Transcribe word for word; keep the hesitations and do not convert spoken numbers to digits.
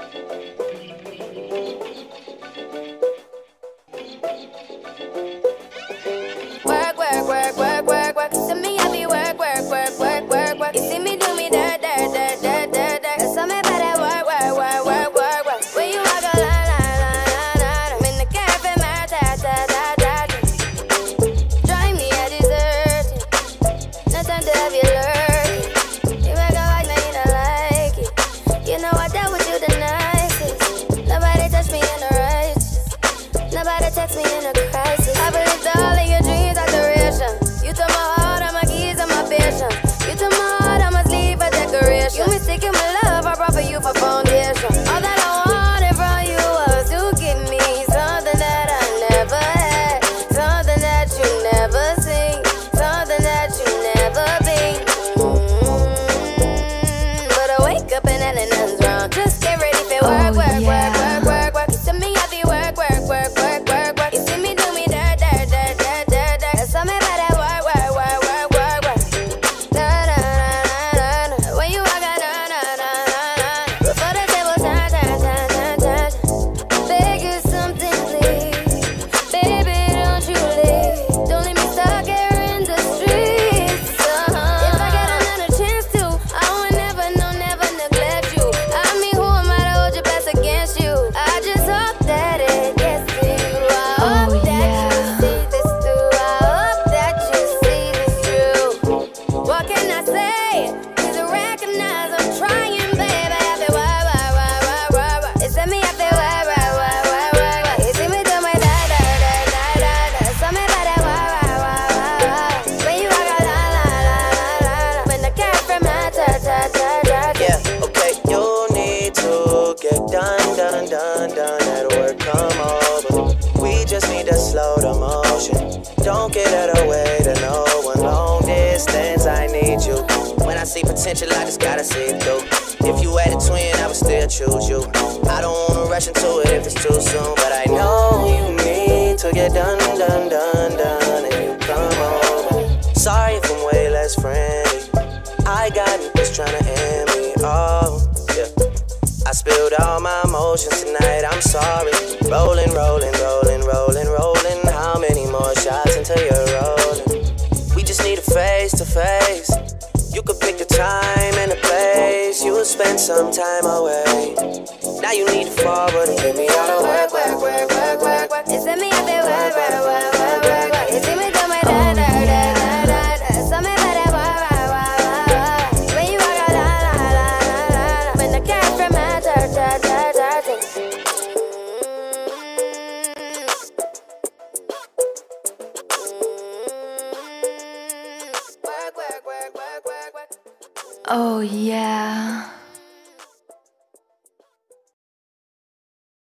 Work, work, work, work, work, work. To me, I be work, work, work, work, work, work. You see me do me dirt, dirt, dirt, dirt, dirt, dirt. There's something about that work, work, work, work, work, work. When you walk a line, line, line, line, line. I'm in the cafe, my ta, ta, ta, ta. Drive me a dessert. No time to have you lurking. You make a like, now you don't like it. You know I dealt with you the nicest. Nobody touched me in the righteous. Nobody text me in a crisis. I believed all of your dreams are duration. You took my heart, all my keys, and my patience. You took my heart, I must leave a decoration. You mistaken my love, I brought for you for foundation. All that I wanted from you was to give me something that I never had, something that you never seen, something that you never been. Mm-hmm. But I wake up and then nothing's wrong. Just get ready for work, Oh, work, yeah. work, work, work, work. To me, I be work, work, work, work, work, work. You see me do me dirt, dirt, dirt, dirt, dirt, dirt. There's something about that work, work, work, work, work, work. Na na na na na. When you walk out, na na na na na. Before the table turn, turn, turn, turn, turn. Beg you something, please. Baby, don't you leave. Don't leave me stuck here in the streets. Uh-huh. If I get another chance to, I would never, no, never neglect you. I mean, who am I to hold your best against you? I just hope that it gets to you. I hope Oh, that yeah. you see this through. I hope that you see this through. What can I say? Please recognize I'm trying, baby. I feel why, why, why, why, why, why. It's me, I feel why, why, why, why, why, why. You see me do my da, da, da, da, da, da. Something about that why, why, why, why, why. When you walk a la, la, la, la, la, la. When the cat from my ta, ta, ta, ta, ta. Yeah, okay, you need to get done, done, done, done. That work come over. We just need to slow the motion. Don't get out of the way to no one. Long distance, I need you. When I see potential, I just gotta see it through. If you had a twin, I would still choose you. I don't wanna rush into it if it's too soon, but I know you need to get done, done, done, done, and you come over. Sorry if I'm way less friendly. I got niggas tryna end me. Oh, yeah. I spilled all my emotions tonight, I'm sorry. Rolling, rolling, rolling, rolling, rolling. How many more shots until you're rolling? We just need a face to face. You could pick the time and the place. You will spend some time away. Now you need to forward and give me all the work, work, work, work, work, work. It's me, I feel work, work, work, work, work, work. You see me do my da, da, da, da, da, da. Something about that why, why, why, why, why. When you walk a la, la, la, la, la, la. When the cat from my ta, ta, ta, ta, ta. Oh, yeah.